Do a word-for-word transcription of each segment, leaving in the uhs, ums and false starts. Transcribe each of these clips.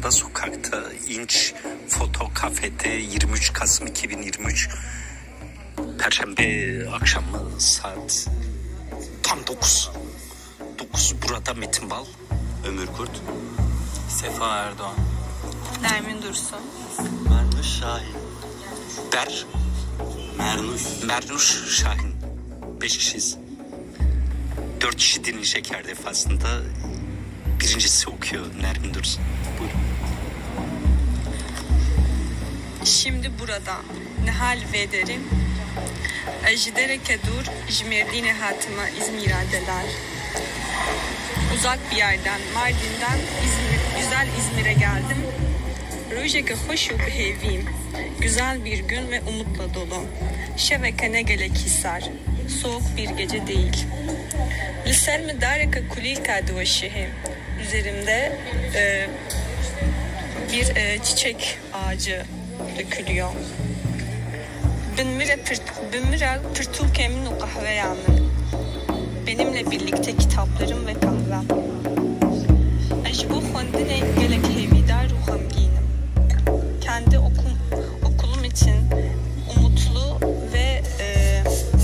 Arda Sokak'ta İnç Foto Kafe'de yirmi üç Kasım iki bin yirmi üç Perşembe akşamı saat tam dokuz. dokuz burada Metin Bal, Ömür Kurt, Sefa Erdoğan, Nermin Dursun, Mernuş Şahin, Der, Mernuş, Mernuş Şahin. Beş kişiyiz. Dört kişi dinleyecek her defasında. Birincisi okuyor Nermin Dursun. Buyurun. Şimdi burada Nihal Vederim Ejdereke dur Jmerdine hatıma İzmir'adeler. Uzak bir yerden, Mardin'den İzmir, güzel İzmir'e geldim. Rojeke hoşu behevim. Güzel bir gün ve umutla dolu. Şeveke ne gelek hisar. Soğuk bir gece değil. Lisermi dareke kulika duvaşihi. Üzerimde e, bir e, çiçek ağacı dökülüyor. Binmire pırtul kemin o kahve yanım. Benimle birlikte kitaplarım ve kahvem. Ajibu khondine gelek hevidar ruham giyinim. Kendi okum, okulum için umutlu ve e,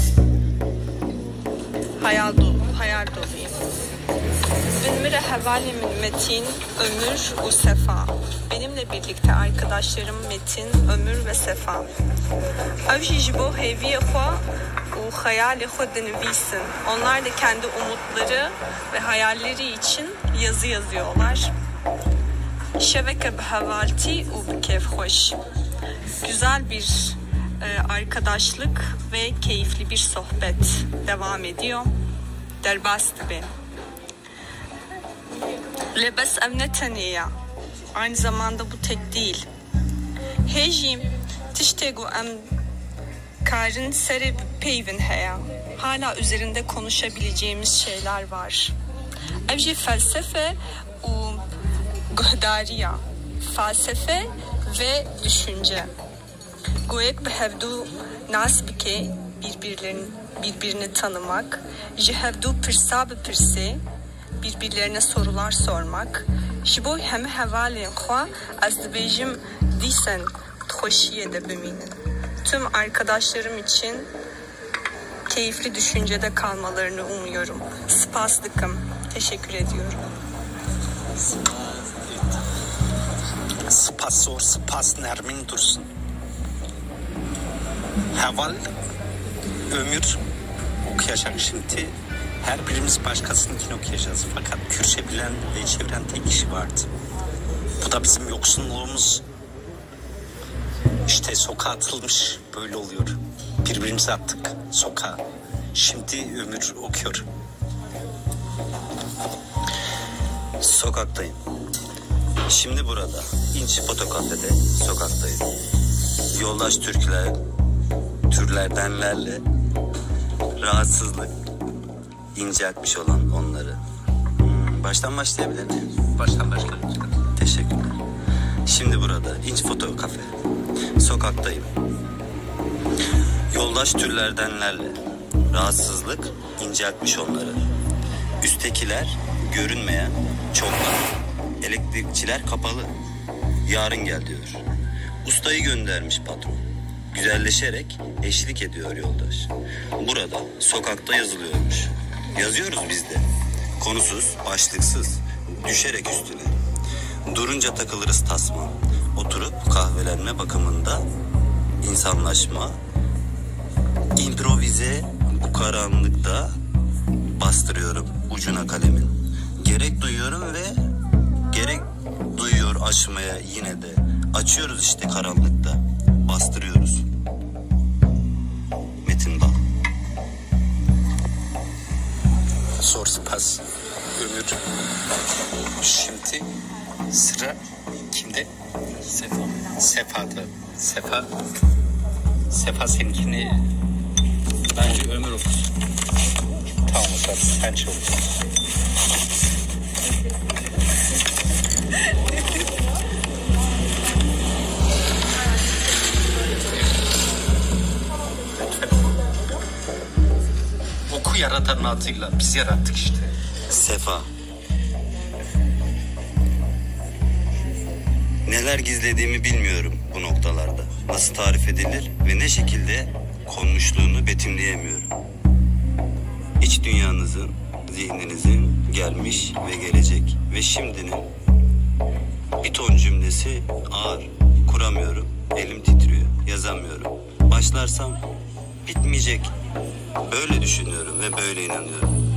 hayal dolu, hayal doluyum. Binmire hevalimin Metin, Ömür ve Sefa. Benimle birlikte arkadaşlarım Metin, Ömür ve Sefa. Avjibo heviye xwa u hayali xwa dinvisin. Onlar da kendi umutları ve hayalleri için yazı yazıyorlar. Şeveke behavalti u bikef hoş. Güzel bir e, arkadaşlık ve keyifli bir sohbet devam ediyor. Derbast be. Lebes emneteniya. Aynı zamanda bu tek değil. Hejim tiştegu em karın seri peyvin heya. Hala üzerinde konuşabileceğimiz şeyler var. Evji felsefe u guhdariya. Felsefe ve düşünce. Goyek behevdu nasbike birbirlerini birbirini tanımak. Jehevdu pirsab pirse birbirlerine sorular sormak. Jiboy hem hevalin xwa az dibêjim dîsen hoşiye de biminin. Tüm arkadaşlarım için keyifli düşüncede kalmalarını umuyorum. Spaslıkım. Teşekkür ediyorum. Spas or spas Nermin Dursun. Heval, Ömür okuyacak şimdi. Her birimiz başkasınınkini okuyacağız. Fakat Kürtçe bilen ve çeviren tek kişi vardı. Bu da bizim yoksunluğumuz. İşte sokağa atılmış, böyle oluyor. Birbirimize attık sokağa. Şimdi Ömür okuyor. Sokaktayım. Şimdi burada İnç Foto Kafe'de sokaktayım. Yoldaş türküler, türlerdenlerle rahatsızlık inceltmiş olan onları. Hmm, baştan başlayabilir miyim? Baştan başlayalım. Teşekkürler. Şimdi burada İnç Foto Kafe. Sokaktayım. Yoldaş türlerdenlerle rahatsızlık inceltmiş onları. Üsttekiler görünmeyen çoklar. Elektrikçiler kapalı. Yarın gel diyor. Ustayı göndermiş patron. Güzelleşerek eşlik ediyor yoldaş. Burada sokakta yazılıyormuş. Yazıyoruz biz de. Konusuz, başlıksız. Düşerek üstüne. Durunca takılırız tasma. Oturup kahvelenme bakımında insanlaşma. İmprovize bu karanlıkta bastırıyorum ucuna kalemin. Gerek duyuyorum ve gerek duyuyor açmaya yine de. Açıyoruz işte karanlıkta. Bastırıyoruz. Metin Bal. Zor spas Ömür. Şimdi sıra kimde? Sefa. Sefa'da. Sefa. Sefa seninkini Bence Ömür okusun. tamam o zaman sen çalış. Oku yaratanın adıyla. Biz yarattık işte. Sefa. Neler gizlediğimi bilmiyorum bu noktalarda. Nasıl tarif edilir ve ne şekilde konmuşluğunu betimleyemiyorum. İç dünyanızın, zihninizin gelmiş ve gelecek ve şimdinin bir ton cümlesi ağır. Kuramıyorum, elim titriyor, yazamıyorum. Başlarsam bitmeyecek. Böyle düşünüyorum ve böyle inanıyorum.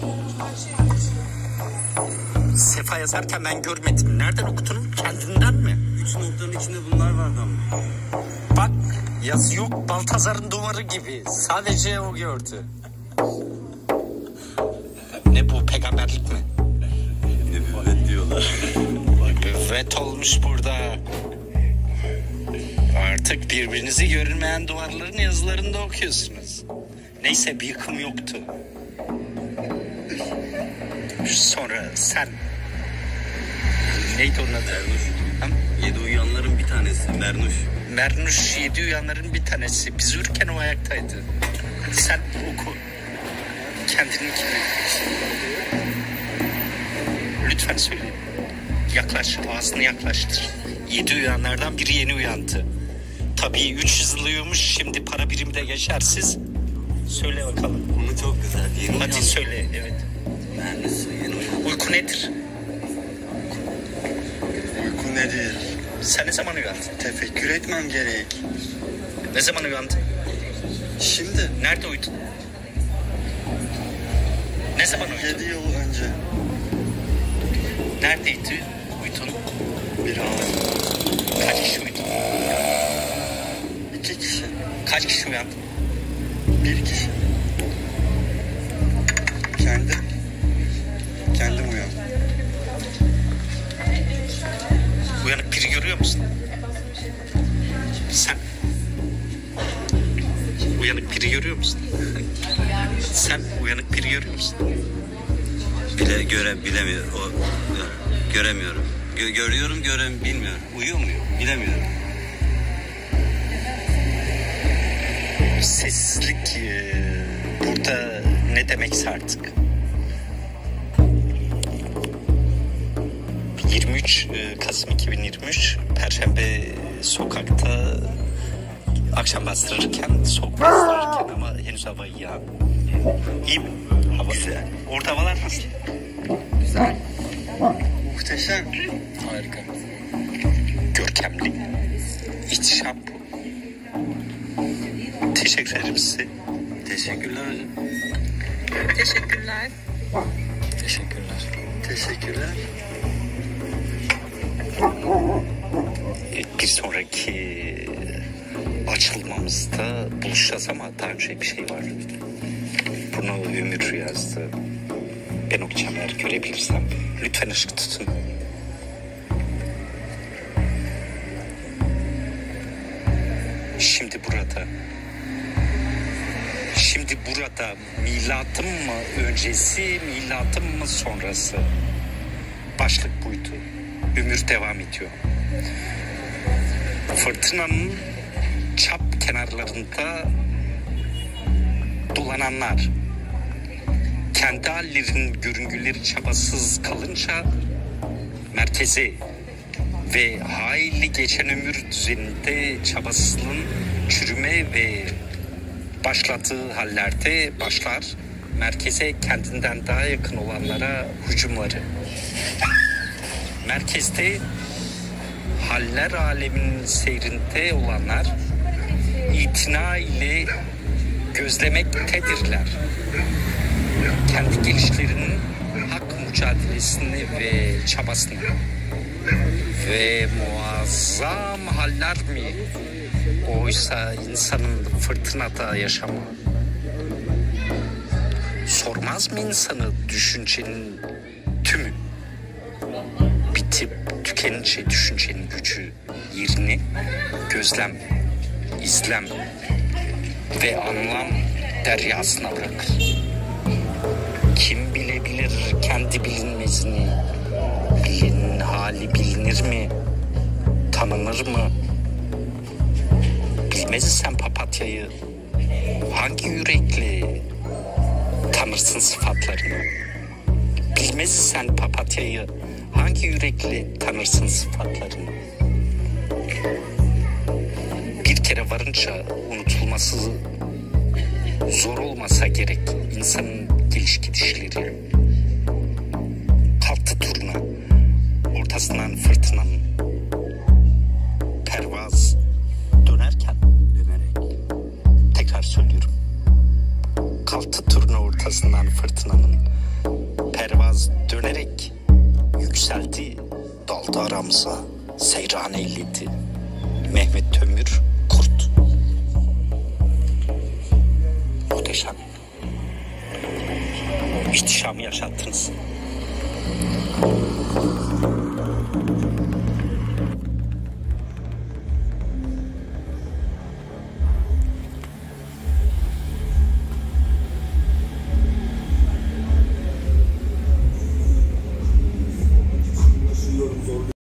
Sefa yazarken ben görmedim. Nereden okudun? Kendinden mi? Üç noktanın içinde bunlar vardı ama. Bak yazı yok, Baltazar'ın duvarı gibi. Sadece o gördü. Ne bu, peygamberlik mi? Nübüvvet diyorlar. Nübüvvet olmuş burada. Artık birbirinizi görünmeyen duvarların yazılarında okuyorsunuz. Neyse, bir yıkım yoktu. Sonra sen... Neydi onun adı? Ha? Yedi uyuyanların bir tanesi Mernuş. Mernuş yedi uyanların bir tanesi. Biz uyurken o ayaktaydı. Sen oku. Kendininkini. Lütfen söyle. Yaklaş. Ağzını yaklaştır. Yedi uyanlardan biri yeni uyandı. Tabii üç yüz yıl uyumuş. Şimdi para birimi de geçersiz. Söyle bakalım. Bunu çok güzel. Yeni Hadi uyan... söyle. Evet. Mernuş yeni uyan. Uyku nedir? Uyku nedir? Sen ne zaman uyandın? Tefekkür etmem gerek. Ne zaman uyandın? Şimdi Nerede uyudun? Ne zaman uyudun? yedi yıl önce Neredeydi uyudun? bir ağaç. Kaç kişi uyudun? İki kişi. Kaç kişi uyandı? Bir kişi. Kendim. Kendim uyandım. Uyanık biri görüyor musun? Sen uyanık biri görüyor musun? Sen uyanık biri görüyor musun? Bile göre bilemiyorum. O göremiyorum. Gö görüyorum görem bilmiyorum. Uyuyor muyum? Bilemiyorum. Sessizlik e, burada ne demekse artık. yirmi üç Kasım iki bin yirmi üç Perşembe sokakta akşam bastırırken, soğuk bastırırken ama henüz hava iyi ya. İyi mi? Hava güzel. Orada havalar nasıl? Muhteşem. Harika. Görkemli. İhtişam bu. Teşekkür ederim size. Teşekkürler hocam. Teşekkürler. Teşekkürler. Teşekkürler. Bir sonraki açılmamızda buluşacağız ama daha önce bir şey var. Bunu Ömür yazdı. Ben okuyacağım eğer görebilirsem. Lütfen ışık tutun. Şimdi burada. Şimdi burada milatım mı öncesi, milatım mı sonrası? Başlık buydu. Ömür devam ediyor. Fırtınanın çap kenarlarında dolananlar, kendi hallerinin görüngüleri çabasız kalınca merkeze ve hayli geçen ömür düzeninde çabasızlığın çürüme ve başladığı hallerde başlar merkeze kendinden daha yakın olanlara hücumları. Merkezde haller aleminin seyrinde olanlar itina ile gözlemektedirler. Kendi gelişlerinin hak mücadelesini ve çabasını. Ve muazzam haller mi? Oysa insanın fırtınada yaşamı. Sormaz mı insanı düşüncenin tümü? Bitip tükenince düşüncenin gücü yerini gözlem, izlem ve anlam deryasına bırakır. Kim bilebilir kendi bilinmezini? Bilenin hali bilinir mi? Tanınır mı? Bilmez sen papatyayı hangi yürekle tanırsın sıfatlarını? Bilmez sen papatyayı hangi yürekle tanırsın sıfatlarını? Bir kere varınca unutulması zor olmasa gerek insanın geliş gidişleri. Kalktı turna, ortasından fırtınanın. Pervaz dönerken dönerek. Tekrar söylüyorum. Kalktı turna ortasından fırtınanın. Pervaz dönerek yükseldi, daldı aramıza, seyran eyledi. Mehmet Tömür Kurt. Muhteşem. İhtişamı yaşattınız.